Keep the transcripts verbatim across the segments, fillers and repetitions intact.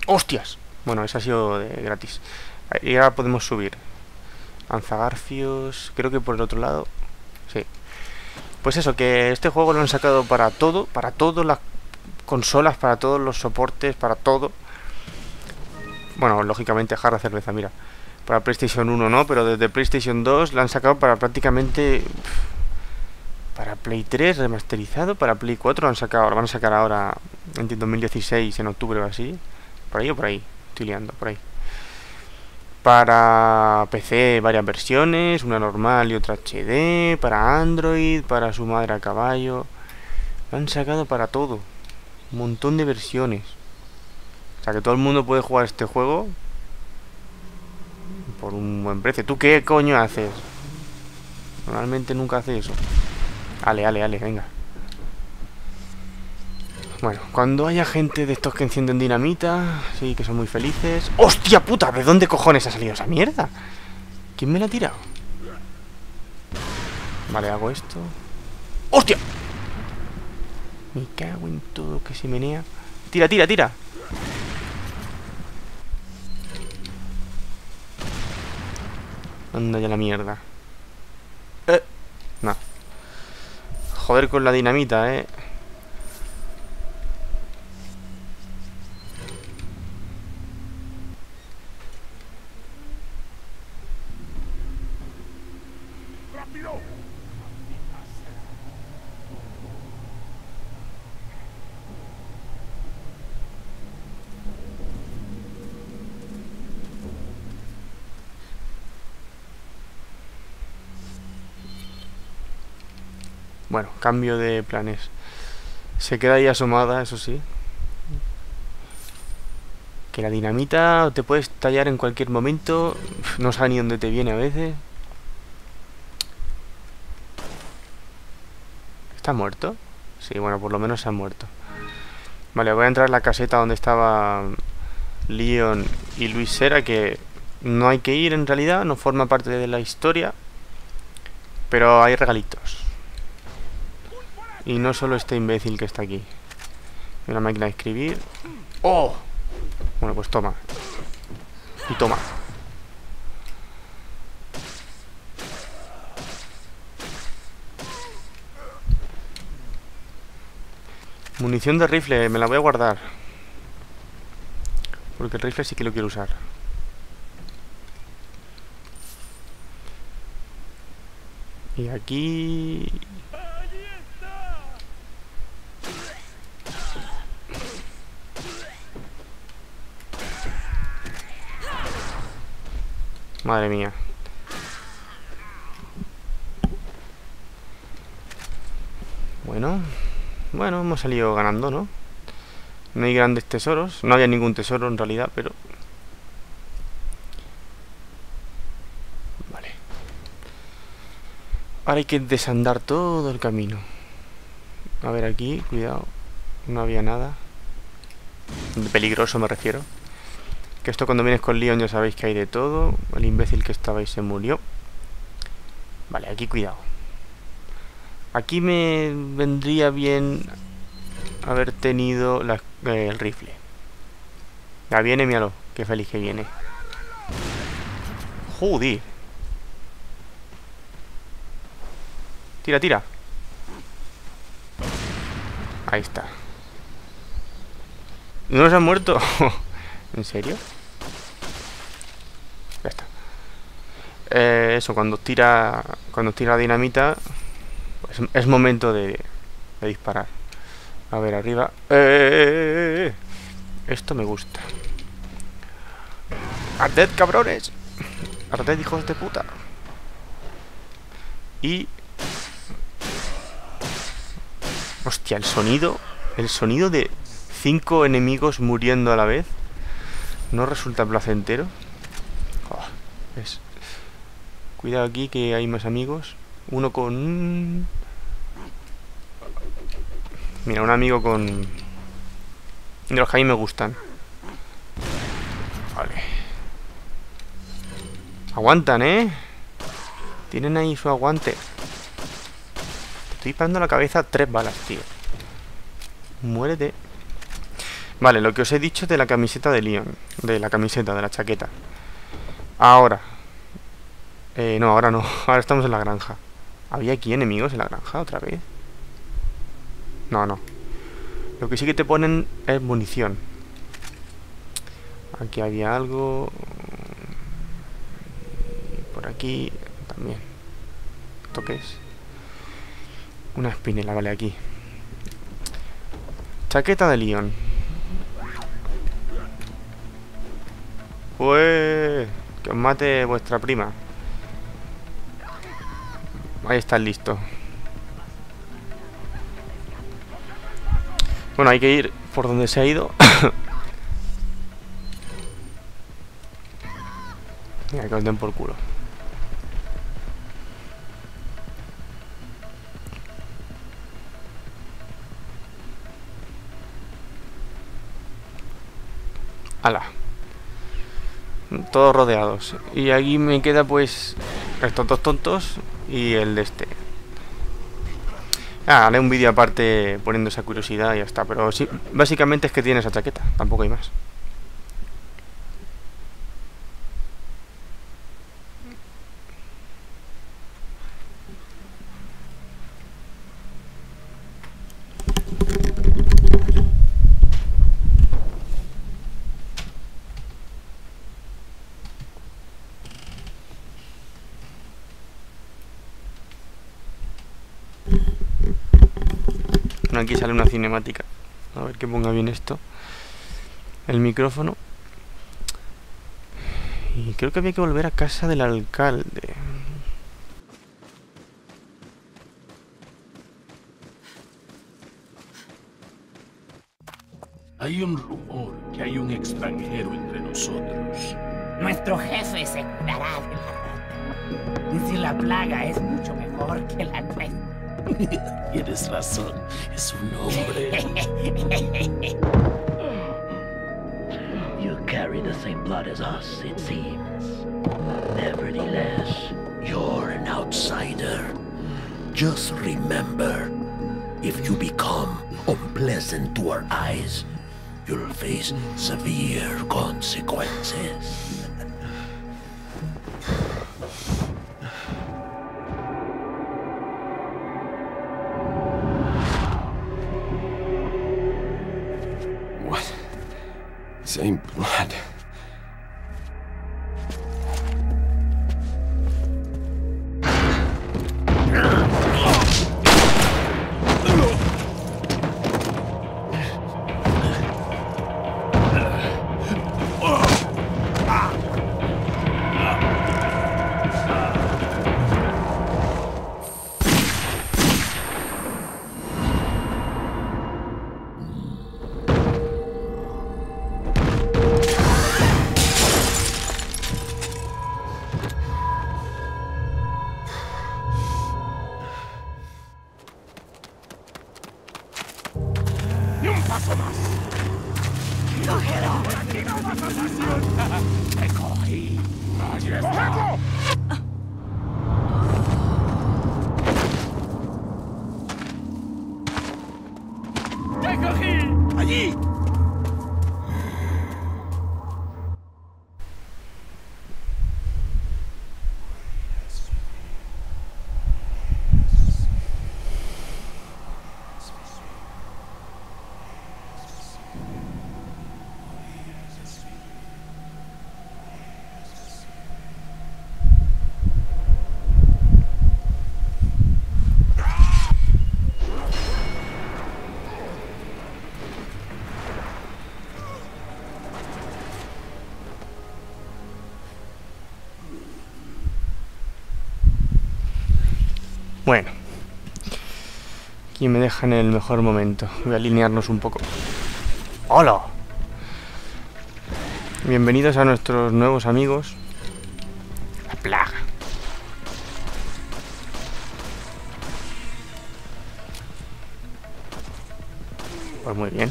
¡Hostias! Bueno, esa ha sido de gratis. Y ahora podemos subir. Lanzagarfios. Creo que por el otro lado. Sí. Pues eso, que este juego lo han sacado para todo. Para todas las consolas, para todos los soportes, para todo. Bueno, lógicamente jarra cerveza, mira. Para PlayStation uno no, pero desde PlayStation dos lo han sacado para prácticamente... Para Play tres remasterizado, para Play cuatro lo han sacado, lo van a sacar ahora en dos mil dieciséis, en octubre o así. Por ahí o por ahí, estoy liando, por ahí. Para P C varias versiones, una normal y otra H D, para Android, para su madre a caballo. Lo han sacado para todo. Un montón de versiones. O sea que todo el mundo puede jugar este juego por un buen precio. ¿Tú qué coño haces? Normalmente nunca hace eso. Ale, ale, ale, venga. Bueno, cuando haya gente de estos que encienden dinamita, sí, que son muy felices. ¡Hostia puta! ¿De dónde cojones ha salido esa mierda? ¿Quién me la ha tirado? Vale, hago esto. ¡Hostia! Me cago en todo que se menea. Tira, tira, tira. Anda ya la mierda. Eh. No. Joder con la dinamita, eh. Bueno, cambio de planes. Se queda ahí asomada, eso sí. Que la dinamita te puede estallar en cualquier momento. No sabe ni dónde te viene a veces. ¿Está muerto? Sí, bueno, por lo menos se ha muerto. Vale, voy a entrar en la caseta donde estaba Leon y Luis Sera, que no hay que ir en realidad, no forma parte de la historia. Pero hay regalitos. Y no solo este imbécil que está aquí. Una máquina de escribir. ¡Oh! Bueno, pues toma. Y toma. Munición de rifle, me la voy a guardar. Porque el rifle sí que lo quiero usar. Y aquí... Madre mía. Bueno. Bueno, hemos salido ganando, ¿no? No hay grandes tesoros. No había ningún tesoro en realidad, pero... Vale. Ahora hay que desandar todo el camino. A ver aquí, cuidado. No había nada. De peligroso me refiero. Que esto cuando vienes con Leon ya sabéis que hay de todo. El imbécil que estaba ahí se murió. Vale, aquí cuidado. Aquí me vendría bien haber tenido la, eh, el rifle. Ya viene, míralo. Qué feliz que viene. Joder. Tira, tira. Ahí está. ¿No se han muerto? ¿En serio? Ya está. Eh, eso, cuando tira cuando tira la dinamita, pues es momento de, de disparar. A ver, arriba. ¡Eh, eh, eh! Esto me gusta. ¡Arded, cabrones! ¡Arded, hijos de puta! Y... Hostia, el sonido... El sonido de cinco enemigos muriendo a la vez no resulta placentero. Oh, es... Cuidado aquí que hay más amigos. Uno con... Mira, un amigo con... De los que a mí me gustan. Vale. Aguantan, ¿eh? Tienen ahí su aguante. Te estoy disparando a la cabeza tres balas, tío. Muérete. Vale, lo que os he dicho de la camiseta de Leon. De la camiseta, de la chaqueta. Ahora. Eh, no, ahora no. Ahora estamos en la granja. ¿Había aquí enemigos en la granja otra vez? No, no. Lo que sí que te ponen es munición. Aquí había algo. Y por aquí también. ¿Esto qué es? Una espinela, vale, aquí. Chaqueta de Leon. Pues que os mate vuestra prima. Ahí está listo. Bueno, hay que ir por donde se ha ido. Mira, que os den por culo. Ala. Todos rodeados. Y aquí me queda pues estos dos tontos y el de este. Ah, haré un vídeo aparte poniendo esa curiosidad y ya está. Pero sí, básicamente es que tiene esa chaqueta. Tampoco hay más. Aquí sale una cinemática. A ver que ponga bien esto. El micrófono. Y creo que había que volver a casa del alcalde. Hay un rumor que hay un extranjero entre nosotros. Nuestro jefe se curará de la rata. Y si la plaga es mucho mejor que la nuestra. Tienes razón, es un hombre. You carry the same blood as us, it seems. Nevertheless, You're an outsider. Just remember, if you become unpleasant to our eyes, you'll face severe consequences. What? Same blood. ¡Ni un paso más! ¡Cógelo! ¡Aquí no vas a salir! ¡Te cogí! ¡Allí está! ¡Te cogí! ¡Allí! Bueno, aquí me dejan en el mejor momento. Voy a alinearnos un poco. ¡Hola! Bienvenidos a nuestros nuevos amigos. La plaga. Pues muy bien.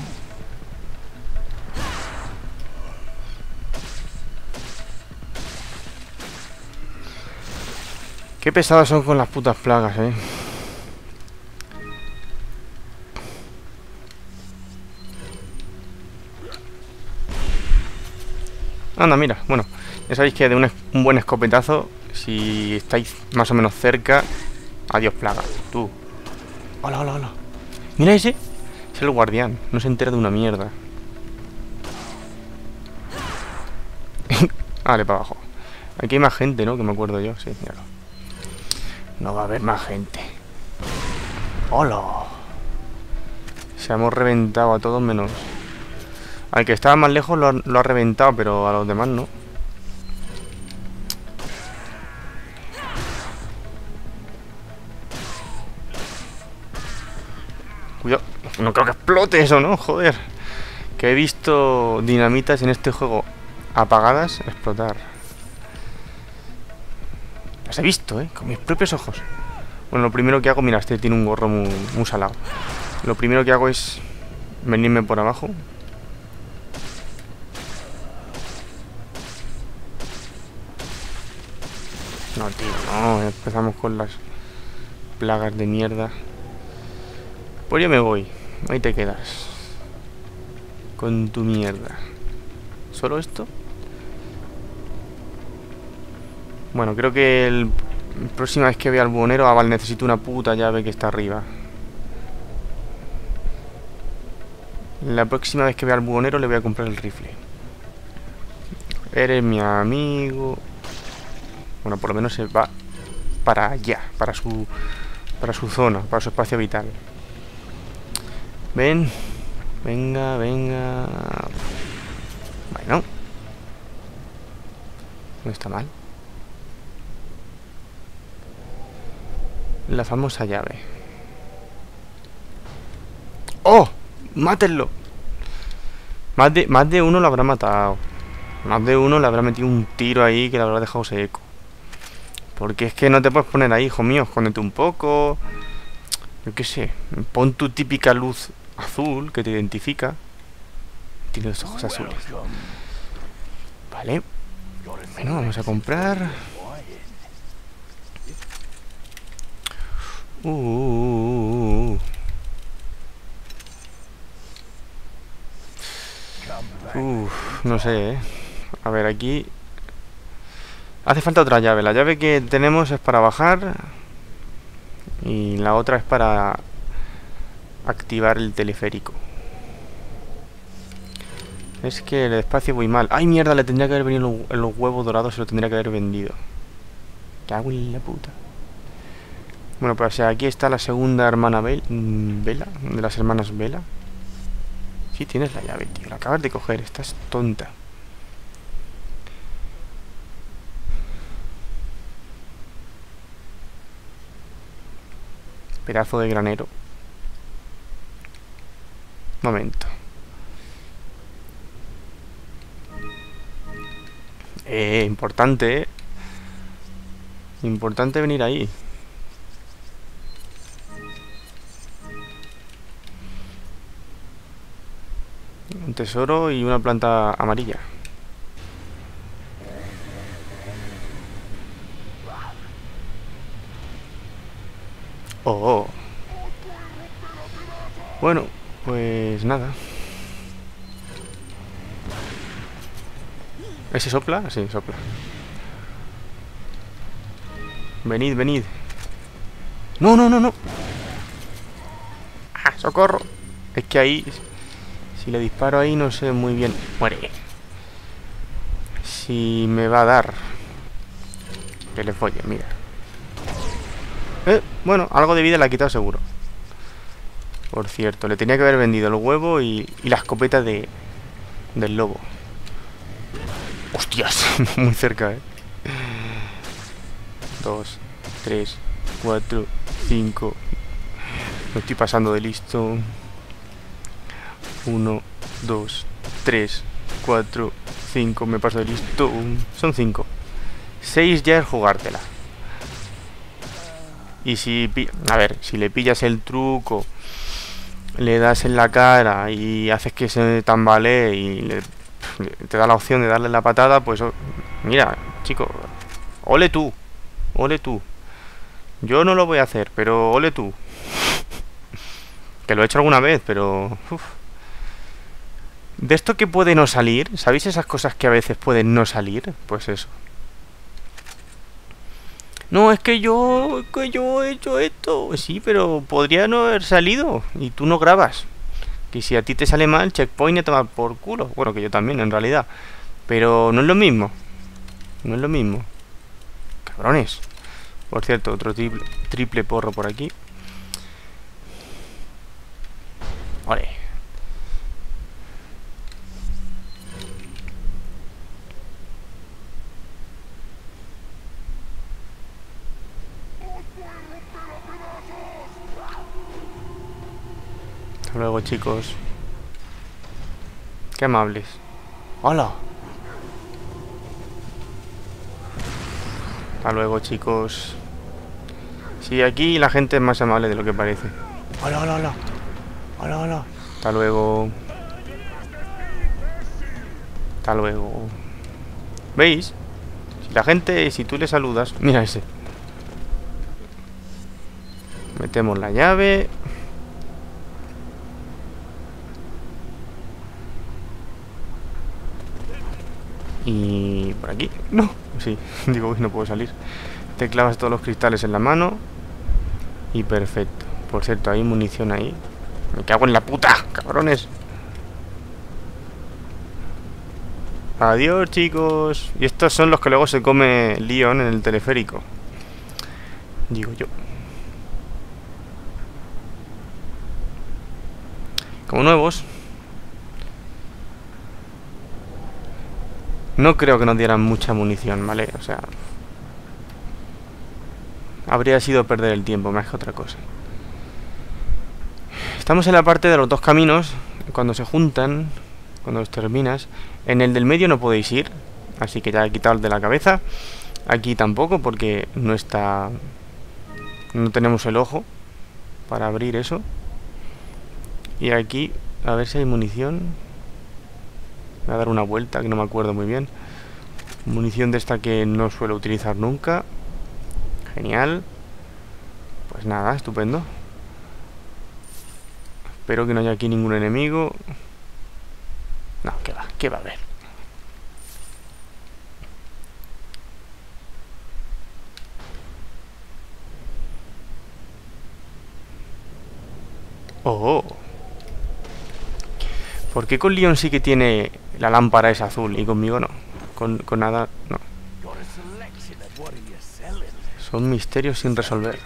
Qué pesados son con las putas plagas, eh. Anda, mira, bueno, ya sabéis que de un, un buen escopetazo, si estáis más o menos cerca, adiós plaga, tú. Hola, hola, hola. Mira ese, es el guardián, no se entera de una mierda. Vale, para abajo. Aquí hay más gente, ¿no? Que me acuerdo yo, sí, míralo. No va a haber más gente. ¡Hola! Se hemos reventado a todos menos... Al que estaba más lejos lo ha, lo ha reventado, pero a los demás no. Cuidado. No creo que explote eso, ¿no? Joder. Que he visto dinamitas en este juego apagadas explotar. Las he visto, ¿eh? Con mis propios ojos. Bueno, lo primero que hago... Mira, este tiene un gorro muy, muy salado. Lo primero que hago es venirme por abajo. No, tío, no. Empezamos con las plagas de mierda. Pues yo me voy. Ahí te quedas. Con tu mierda. ¿Solo esto? Bueno, creo que el... la próxima vez que vea al buhonero... Ah, vale, necesito una puta llave que está arriba. La próxima vez que vea al buhonero le voy a comprar el rifle. Eres mi amigo... Bueno, por lo menos se va para allá, para su para su zona, para su espacio vital. Ven, venga, venga. Bueno, no está mal. La famosa llave. ¡Oh! ¡Mátenlo! Más de, más de uno lo habrá matado. Más de uno le habrá metido un tiro ahí que le habrá dejado seco. Porque es que no te puedes poner ahí, hijo mío. Escóndete un poco. Yo qué sé. Pon tu típica luz azul que te identifica. Tiene los ojos azules. Vale. Bueno, vamos a comprar. Uh, uh, uh, uh. Uf, no sé, eh. A ver, aquí hace falta otra llave. La llave que tenemos es para bajar. Y la otra es para activar el teleférico. Es que el espacio voy mal. ¡Ay, mierda! Le tendría que haber venido los, los huevos dorados. Se lo tendría que haber vendido. Cago en la puta. Bueno, pues o sea, aquí está la segunda hermana Bel Vela. De las hermanas Vela. Sí, tienes la llave, tío. La acabas de coger. Estás tonta. Pedazo de granero. Momento. Eh, importante, eh. Importante venir ahí. Un tesoro y una planta amarilla. Oh, oh. Bueno, pues nada. ¿Ese sopla? Sí, sopla. Venid, venid. No, no, no, no. Ah, socorro. Es que ahí... Si le disparo ahí no sé muy bien. Muere. Si me va a dar. Que le folle, mira. Eh, bueno, algo de vida le ha quitado seguro. Por cierto, le tenía que haber vendido el huevo y, y la escopeta de del lobo. Hostias, muy cerca, eh. Dos, tres, cuatro, cinco. Me estoy pasando de listo. Uno, dos, tres, cuatro, cinco. Me paso de listo. Son cinco. Seis ya es jugártela. Y si... A ver, si le pillas el truco, le das en la cara y haces que se tambalee y le, te da la opción de darle la patada, pues... Mira, chico, ole tú. Ole tú. Yo no lo voy a hacer, pero ole tú. Que lo he hecho alguna vez, pero... Uf. De esto que puede no salir, ¿sabéis esas cosas que a veces pueden no salir? Pues eso. No, es que yo, es que yo he hecho esto. Sí, pero podría no haber salido y tú no grabas. Que si a ti te sale mal, checkpoint y te va por culo. Bueno, que yo también, en realidad. Pero no es lo mismo. No es lo mismo. Cabrones. Por cierto, otro triple, triple porro por aquí. Vale. Hasta luego, chicos. Qué amables. ¡Hola! Hasta luego, chicos. Sí, aquí la gente es más amable de lo que parece. ¡Hola, hola, hola! ¡Hola, hola! Hasta luego. Hasta luego. ¿Veis? Si la gente, si tú le saludas... Mira ese. Metemos la llave. Y por aquí, no, sí, digo que no puedo salir. Te clavas todos los cristales en la mano. Y perfecto. Por cierto, hay munición ahí. Me cago en la puta, cabrones. Adiós, chicos. Y estos son los que luego se come Leon en el teleférico. Digo yo. Como nuevos. No creo que nos dieran mucha munición, ¿vale? O sea... habría sido perder el tiempo más que otra cosa. Estamos en la parte de los dos caminos. Cuando se juntan, cuando los terminas. En el del medio no podéis ir, así que ya he quitado el de la cabeza. Aquí tampoco, porque no está... no tenemos el ojo para abrir eso. Y aquí, a ver si hay munición. Voy a dar una vuelta, que no me acuerdo muy bien. Munición de esta que no suelo utilizar nunca. Genial. Pues nada, estupendo. Espero que no haya aquí ningún enemigo. No, ¿qué va? ¿Qué va a haber? Oh. ¿Por qué con Leon sí que tiene la lámpara esa azul y conmigo no? Con, con nada, no. Son misterios sin resolver.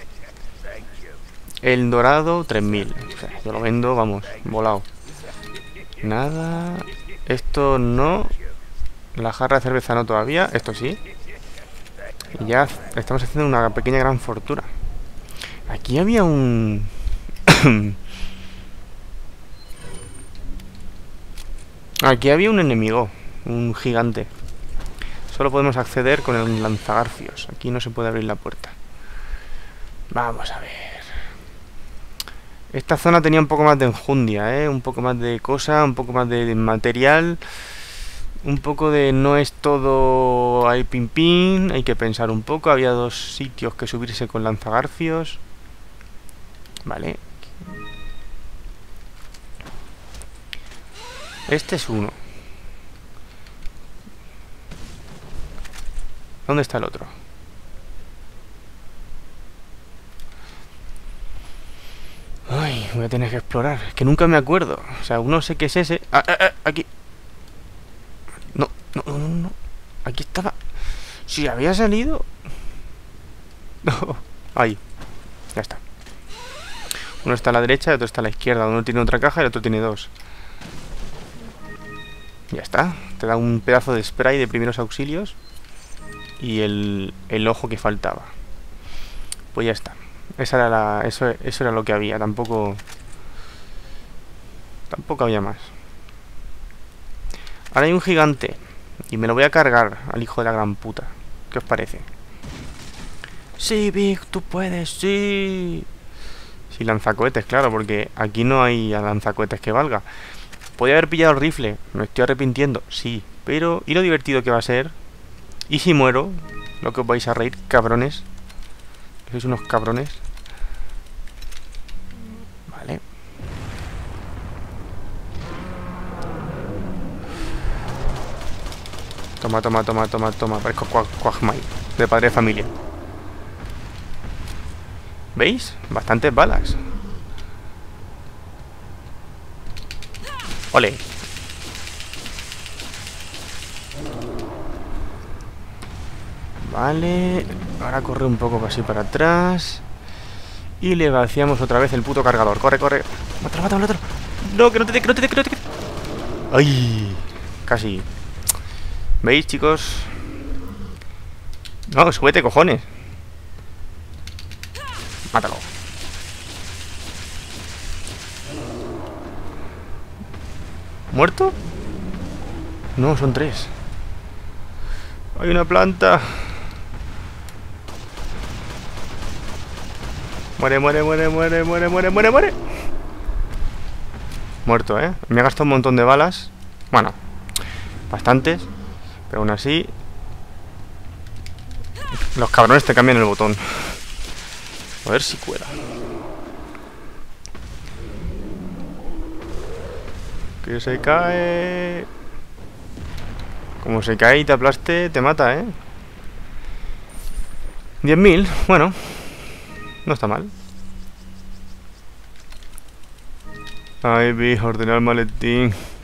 El dorado, tres mil. O sea, yo lo vendo, vamos, volado. Nada. Esto no. La jarra de cerveza no todavía. Esto sí. Y ya estamos haciendo una pequeña gran fortuna. Aquí había un... Aquí había un enemigo. Un gigante. Solo podemos acceder con el lanzagarfios. Aquí no se puede abrir la puerta. Vamos a ver. Esta zona tenía un poco más de enjundia, ¿eh? Un poco más de cosa, un poco más de material. Un poco de no es todo ahí pin pin. Hay que pensar un poco. Había dos sitios que subirse con lanzagarfios. Vale. Este es uno. ¿Dónde está el otro? Ay, voy a tener que explorar. Es que nunca me acuerdo. O sea, uno sé que es ese. Ah, ah, ah, aquí. No, no, no, no, no. Aquí estaba. Si había salido. No. Ahí. Ya está. Uno está a la derecha y otro está a la izquierda. Uno tiene otra caja y el otro tiene dos. Ya está. Te da un pedazo de spray de primeros auxilios. Y el, el ojo que faltaba. Pues ya está. Esa era la, eso, eso era lo que había. Tampoco... Tampoco había más. Ahora hay un gigante. Y me lo voy a cargar al hijo de la gran puta. ¿Qué os parece? Sí, Big, tú puedes, sí. Sí, lanzacohetes, claro, porque aquí no hay lanzacohetes que valga. Podría haber pillado el rifle. Me estoy arrepintiendo, sí. Pero, ¿y lo divertido que va a ser? ¿Y si muero? Lo que os vais a reír, cabrones. Sois unos cabrones. Vale. Toma, toma, toma, toma, toma. Parezco Quagmire, de padre de familia. ¿Veis? Bastantes balas. Ole. Vale. Ahora corre un poco así para atrás. Y le vaciamos otra vez el puto cargador. Corre, corre. Mátalo, mátalo, mátalo. No, que no te dé, que no te dé, que no te dé. ¡Ay! Casi. ¿Veis, chicos? No, súbete, cojones. Mátalo. ¿Muerto? No, son tres. Hay una planta. Muere, muere, muere, muere, muere, muere, muere, muere. Muerto, ¿eh? Me ha gastado un montón de balas. Bueno, bastantes. Pero aún así... Los cabrones te cambian el botón. A ver si cuela. Que se cae. Como se cae y te aplaste, te mata, ¿eh? diez mil, bueno. No está mal. Ay, vi, ordenar el maletín.